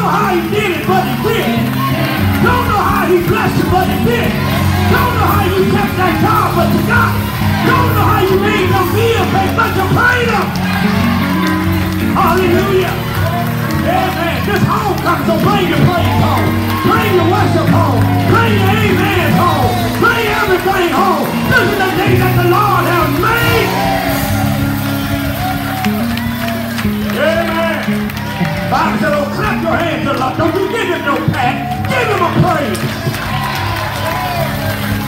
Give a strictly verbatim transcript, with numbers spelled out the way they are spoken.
know how he did it, but he did it. Don't know how he blessed you, but he did. Don't know how you kept that job, but you got it. Don't know how you made no meal pay, but you paid him. Hallelujah. Amen. This home comes, so bring your praise home. Bring your worship home. Bring your amen home. Bring everything home. This is the day that the Lord has made. Amen. Bible said, oh, clap your hands to the Lord. Don't you give him no pat. Give him a praise.